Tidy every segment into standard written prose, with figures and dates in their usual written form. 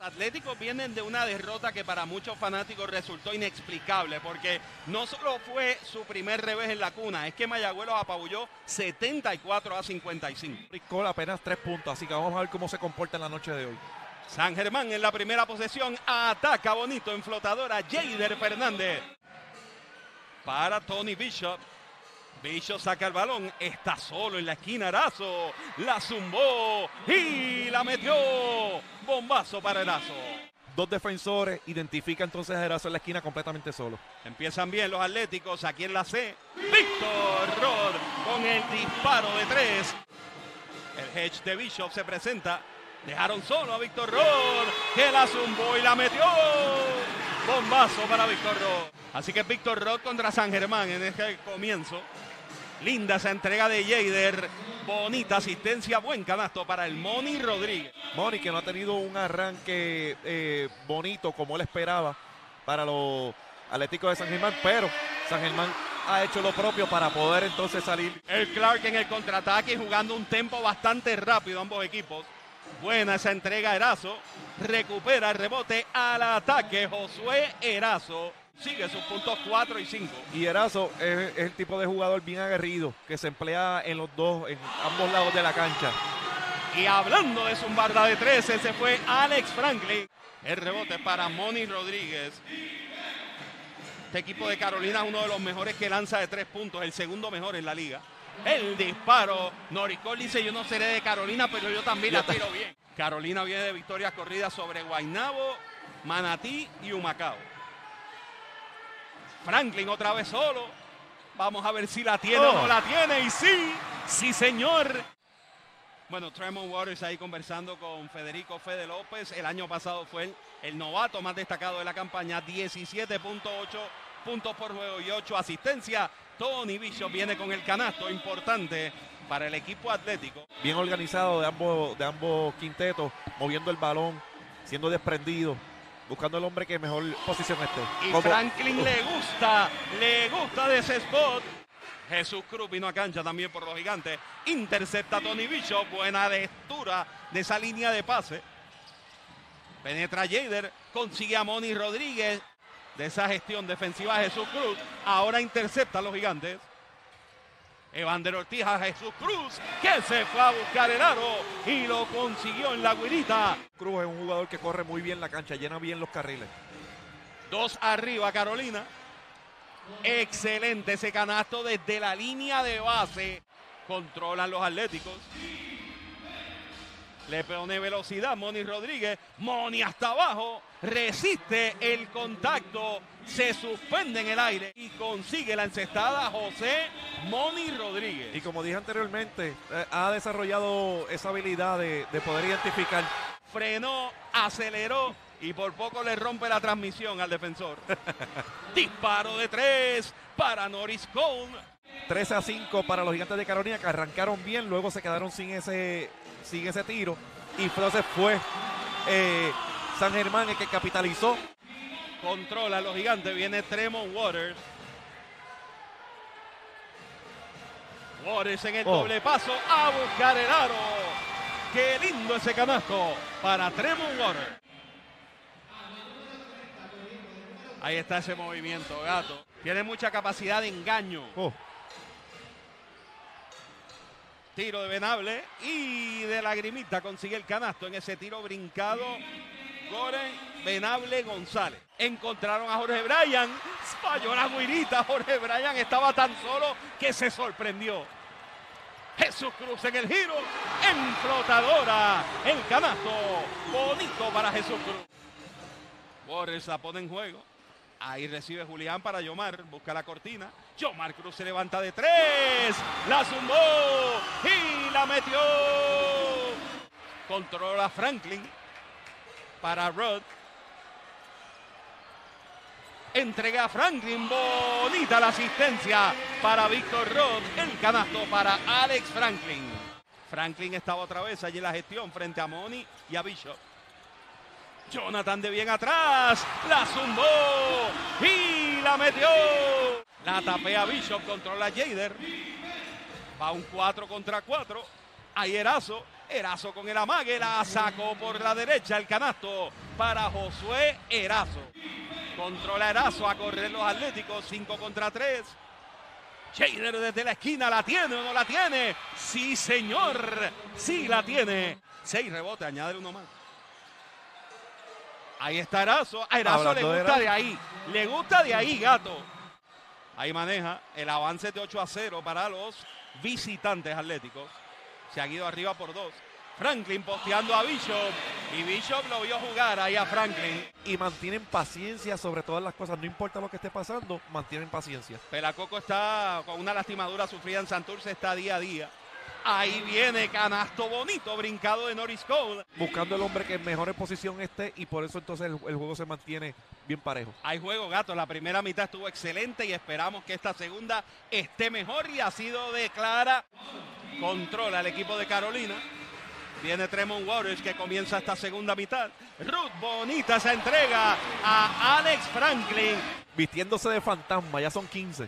Atléticos vienen de una derrota que para muchos fanáticos resultó inexplicable, porque no solo fue su primer revés en la cuna, es que Mayagüez los apabulló 74-55. Cole apenas 3 puntos, así que vamos a ver cómo se comporta en la noche de hoy. San Germán en la primera posesión ataca bonito en flotadora Jader Fernández. Para Tony Bishop. Bishop saca el balón, está solo en la esquina Erazo, la zumbó y la metió. Bombazo para Erazo. Dos defensores, identifica entonces a Erazo en la esquina completamente solo. Empiezan bien los Atléticos, aquí en la C. Víctor Rod con el disparo de 3. El hedge de Bishop se presenta. Dejaron solo a Víctor Rod, que la zumbó y la metió. Bombazo para Víctor Rod. Así que Víctor Rod contra San Germán en este comienzo. Linda esa entrega de Jader. Bonita asistencia, buen canasto para el Moni Rodríguez. Moni que no ha tenido un arranque bonito como él esperaba para los Atléticos de San Germán, pero San Germán ha hecho lo propio para poder entonces salir. El Clark en el contraataque jugando un tempo bastante rápido ambos equipos. Buena esa entrega Erazo. Recupera el rebote al ataque Josué Erazo. Sigue sus puntos 4 y 5. Y Erazo es el tipo de jugador bien aguerrido que se emplea en los dos, en ambos lados de la cancha. Y hablando de zumbarda de 3, ese fue Alex Franklin. El rebote para Moni Rodríguez. Este equipo de Carolina es uno de los mejores que lanza de 3 puntos, el segundo mejor en la liga. El disparo. Norris Cole dice: yo no seré de Carolina, pero yo también la tiro bien. Carolina viene de victorias corridas sobre Guaynabo, Manatí y Humacao. Franklin otra vez solo. Vamos a ver si la tiene o no la tiene. Y sí señor. Bueno, Tremont Waters ahí conversando con Federico Fede López. El año pasado fue el novato más destacado de la campaña. 17.8 puntos por juego y 8 asistencias. Tony Bishop viene con el canasto importante para el equipo atlético. Bien organizado de ambos quintetos, moviendo el balón, siendo desprendido, buscando el hombre que mejor posición esté. Y Franklin le gusta de ese spot. Jesús Cruz vino a cancha también por los Gigantes. Intercepta a Tony Bishop. Buena lectura de esa línea de pase. Penetra Jader. Consigue a Moni Rodríguez. De esa gestión defensiva Jesús Cruz. Ahora intercepta a los Gigantes. Evander Ortiz a Jesús Cruz, que se fue a buscar el aro y lo consiguió en la guirita. Cruz es un jugador que corre muy bien la cancha, llena bien los carriles. 2 arriba Carolina. Excelente ese canasto desde la línea de base. Controlan los Atléticos. Le pone velocidad Moni Rodríguez. Moni hasta abajo. Resiste el contacto. Se suspende en el aire y consigue la encestada José Moni Rodríguez. Y como dije anteriormente, ha desarrollado esa habilidad de poder identificar. Frenó, aceleró y por poco le rompe la transmisión al defensor. Disparo de 3 para Norris Cole. 13-5 para los Gigantes de Carolina, que arrancaron bien, luego se quedaron sin ese tiro. Y entonces fue San Germán el que capitalizó. Controla a los Gigantes, viene Tremont Waters. Waters en el doble paso a buscar el aro. Qué lindo ese canasto para Tremont Waters. Ahí está ese movimiento, Gato. Tiene mucha capacidad de engaño. Tiro de Venable y de Lagrimita consigue el canasto en ese tiro brincado. Goren, Venable, González. Encontraron a Jorge Bryan. Falló la guirita. Jorge Bryan estaba tan solo que se sorprendió. Jesús Cruz en el giro. En flotadora. El canasto. Bonito para Jesús Cruz. Borges la pone en juego. Ahí recibe Julián para Yomar. Busca la cortina. Yomar Cruz se levanta de 3. La zumbó. Y la metió. Controla Franklin. Para Rod. Entrega a Franklin. Bonita la asistencia para Víctor Rod. El canasto para Alex Franklin. Franklin estaba otra vez allí en la gestión frente a Moni y a Bishop. Jonathan de bien atrás. La zumbó. Y la metió. La tapea Bishop. Controla Jader. Va un 4 contra 4. Ahí Erazo. Erazo con el amague, la sacó por la derecha, el canasto para Josué Erazo. Controla Erazo, a correr los Atléticos, 5 contra 3. Shader desde la esquina, ¿la tiene o no la tiene? Sí, señor, sí la tiene. 6 rebotes, añade uno más. Ahí está Erazo. A Erazo le gusta de ahí. Le gusta de ahí, gato. Ahí maneja el avance de 8-0 para los visitantes Atléticos. Se han ido arriba por 2. Franklin posteando a Bishop. Y Bishop lo vio jugar ahí a Franklin. Y mantienen paciencia sobre todas las cosas. No importa lo que esté pasando, mantienen paciencia. Pelacoco está con una lastimadura sufrida en Santurce. Está día a día. Ahí viene canasto bonito, brincado de Norris Cole. Buscando el hombre que en mejor posición esté y por eso entonces el juego se mantiene bien parejo. Hay juego, gato. La primera mitad estuvo excelente y esperamos que esta segunda esté mejor y ha sido de clara. Controla el equipo de Carolina. Viene Tremont Waters que comienza esta segunda mitad. Ruth, bonita esa entrega a Alex Franklin. Vistiéndose de fantasma, ya son 15.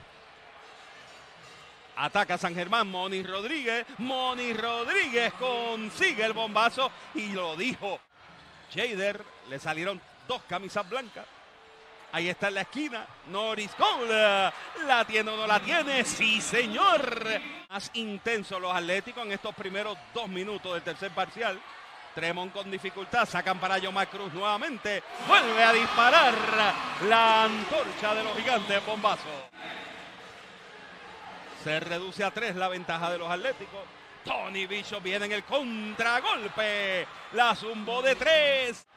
Ataca San Germán, Moni Rodríguez. Moni Rodríguez consigue el bombazo y lo dijo. Shader, le salieron 2 camisas blancas. Ahí está en la esquina, Norris Cole. ¿La tiene o no la tiene? Sí, señor. Más intenso los Atléticos en estos primeros 2 minutos del tercer parcial. Tremont con dificultad, sacan para Yomar Cruz nuevamente. Vuelve a disparar la antorcha de los Gigantes, bombazo. Se reduce a 3 la ventaja de los Atléticos. Tony Bishop viene en el contragolpe. La zumbó de 3.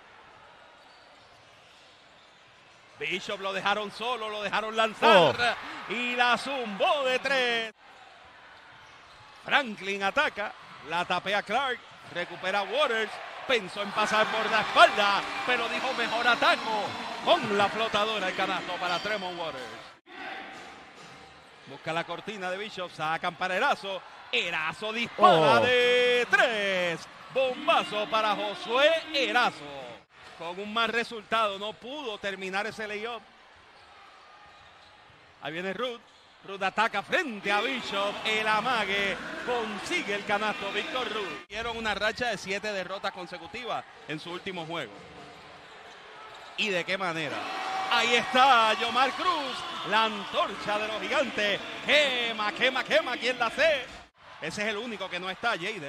Bishop lo dejaron solo, lo dejaron lanzar. Y la zumbó de 3. Franklin ataca. La tapea Clark. Recupera Waters. Pensó en pasar por la espalda, pero dijo mejor ataco. Con la flotadora el canasto para Tremont Waters. Busca la cortina de Bishop, sacan para Erazo. Erazo dispara de 3. Bombazo para Josué Erazo. Con un mal resultado, no pudo terminar ese layup. Ahí viene Ruth. Ruth ataca frente a Bishop. El amague consigue el canasto. Víctor Ruth. Dieron una racha de 7 derrotas consecutivas en su último juego. ¿Y de qué manera? Ahí está Yomar Cruz, la antorcha de los Gigantes. Quema, quema, quema, ¿quién la hace? Ese es el único que no está, Shader.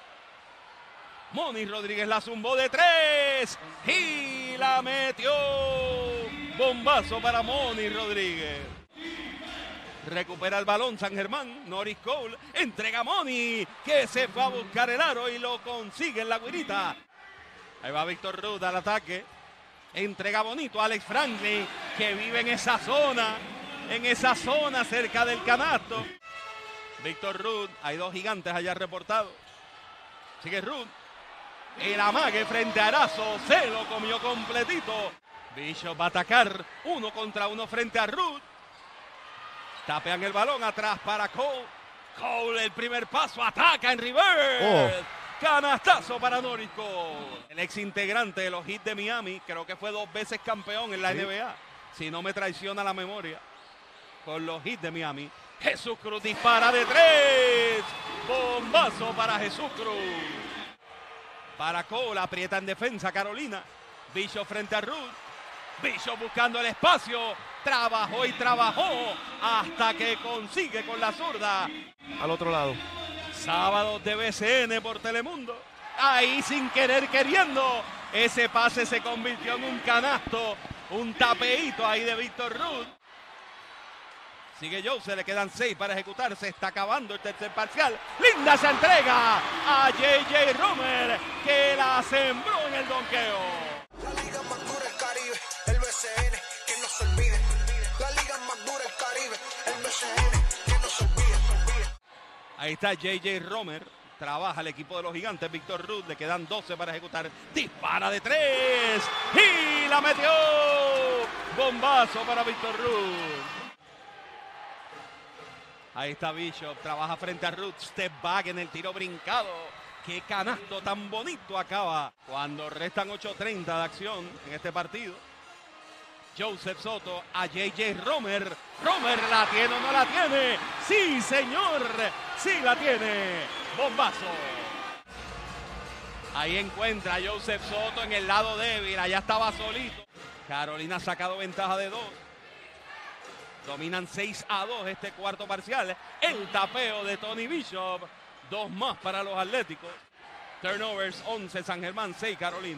Moni Rodríguez la zumbó de 3 y la metió. Bombazo para Moni Rodríguez. Recupera el balón San Germán. Norris Cole entrega a Moni, que se fue a buscar el aro y lo consigue en la guirita. Ahí va Víctor Ruth al ataque. Entrega bonito a Alex Franklin, que vive en esa zona cerca del canasto. Víctor Ruth, hay 2 gigantes allá reportados. Sigue Ruth. El amague frente a Erazo, se lo comió completito. Bishop va a atacar 1 contra 1 frente a Ruth. Tapean el balón atrás para Cole. Cole, el primer paso, ataca en reverse. Canastazo para Norris Cole. El ex integrante de los Heat de Miami, creo que fue 2 veces campeón en la NBA. Si no me traiciona la memoria. Con los Heat de Miami. Jesús Cruz dispara de 3. Bombazo para Jesús Cruz. Para Cole, aprieta en defensa Carolina. Bishop frente a Ruth. Bishop buscando el espacio. Trabajó y trabajó hasta que consigue con la zurda. Al otro lado. Sábados de BCN por Telemundo. Ahí sin querer queriendo. Ese pase se convirtió en un canasto. Un tapeíto ahí de Víctor Ruth. Sigue Jose, le quedan 6 para ejecutar. Se está acabando el tercer parcial. Linda se entrega a J.J. Romer, que la sembró en el donqueo. La liga más dura del Caribe, el BCN, que no se olvide. La liga más dura del Caribe, el BCN, que no se olvide. Ahí está J.J. Romer. Trabaja el equipo de los Gigantes. Víctor Ruth, le quedan 12 para ejecutar. Dispara de 3 y la metió. Bombazo para Víctor Ruth. Ahí está Bishop, trabaja frente a Ruth, step back en el tiro brincado. Qué canasto tan bonito acaba cuando restan 8:30 de acción en este partido. Joseph Soto a J.J. Romer. Romer, ¿la tiene o no la tiene? Sí, señor, sí la tiene. Bombazo. Ahí encuentra a Joseph Soto en el lado débil. Allá estaba solito. Carolina ha sacado ventaja de 2. Dominan 6-2 este cuarto parcial. El tapeo de Tony Bishop. 2 más para los Atléticos. Turnovers 11 San Germán, 6 Carolina.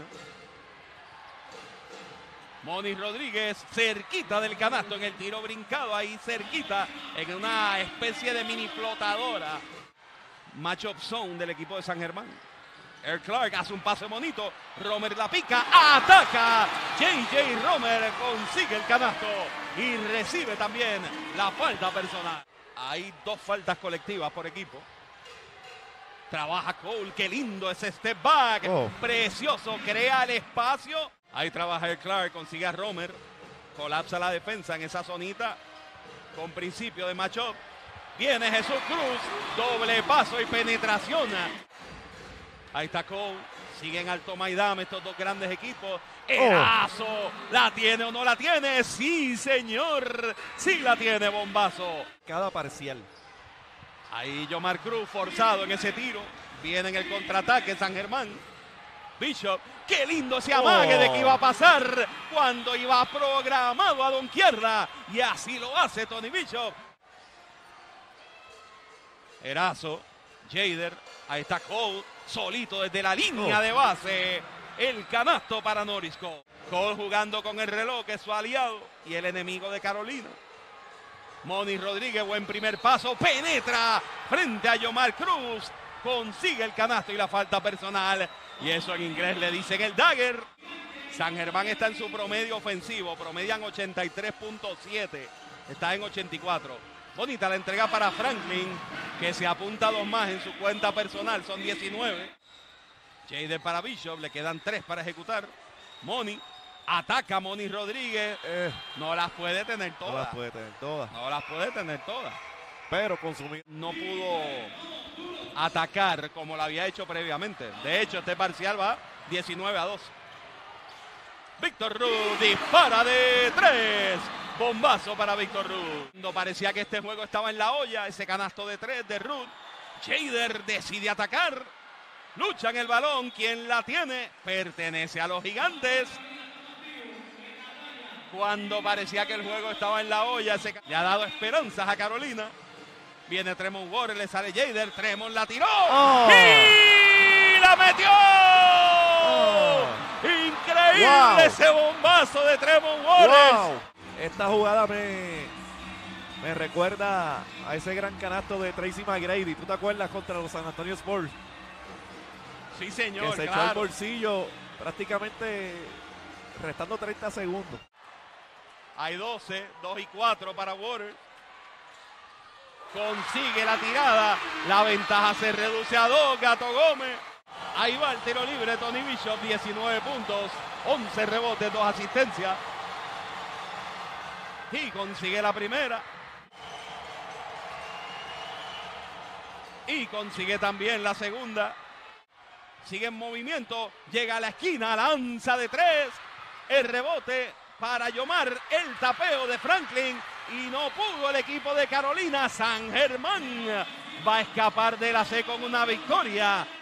Moni Rodríguez cerquita del canasto en el tiro brincado. Ahí cerquita en una especie de mini flotadora. Matchup zone del equipo de San Germán. Earl Clark hace un pase bonito. Romer la pica. Ataca. JJ Romer consigue el canasto. Y recibe también la falta personal. Hay 2 faltas colectivas por equipo. Trabaja Cole. Qué lindo ese step back. Precioso. Crea el espacio. Ahí trabaja Earl Clark. Consigue a Romer. Colapsa la defensa en esa zonita. Con principio de matchup. Viene Jesús Cruz. Doble paso y penetración. Ahí está Cole. Siguen al toma y dame estos 2 grandes equipos. Erazo. ¿La tiene o no la tiene? Sí, señor. Sí la tiene, bombazo. Cada parcial. Ahí Yomar Cruz forzado en ese tiro. Viene en el contraataque San Germán. Bishop. Qué lindo ese amague de que iba a pasar cuando iba programado a donkearla. Y así lo hace Tony Bishop. Erazo. Jader. Ahí está Cole. Solito desde la línea de base. El canasto para Norris Cole. Cole jugando con el reloj, que es su aliado y el enemigo de Carolina. Moni Rodríguez, buen primer paso. Penetra frente a Yomar Cruz. Consigue el canasto y la falta personal. Y eso en inglés le dicen el dagger. San Germán está en su promedio ofensivo. Promedian 83.7. Está en 84. Bonita la entrega para Franklin, que se apunta 2 más en su cuenta personal. Son 19. Jader para Bishop. Le quedan 3 para ejecutar. Moni. Ataca Moni Rodríguez. No las puede tener todas. No las puede tener todas. No las puede tener todas. Pero consumir. No pudo atacar como lo había hecho previamente. De hecho, este parcial va 19-2. Víctor Ruth dispara de 3. Bombazo para Víctor Ruth. Cuando parecía que este juego estaba en la olla, ese canasto de 3 de Ruth. Jader decide atacar. Lucha en el balón. ¿Quién la tiene? Pertenece a los Gigantes. Cuando parecía que el juego estaba en la olla, le ha dado esperanzas a Carolina. Viene Tremont Waters, le sale Jader. Tremont la tiró. ¡Y la metió! Increíble ese bombazo de Tremont Waters. Esta jugada me recuerda a ese gran canasto de Tracy McGrady. ¿Tú te acuerdas contra los San Antonio Spurs? Sí, señor, que se echó al bolsillo prácticamente restando 30 segundos. Hay 12, 2 y 4 para Waters. Consigue la tirada. La ventaja se reduce a 2. Gato Gómez. Ahí va el tiro libre. Tony Bishop, 19 puntos, 11 rebotes, 2 asistencias. Y consigue la primera. Y consigue también la segunda. Sigue en movimiento. Llega a la esquina. Lanza de 3. El rebote para Yomar. El tapeo de Franklin. Y no pudo el equipo de Carolina. San Germán va a escapar de la C con una victoria.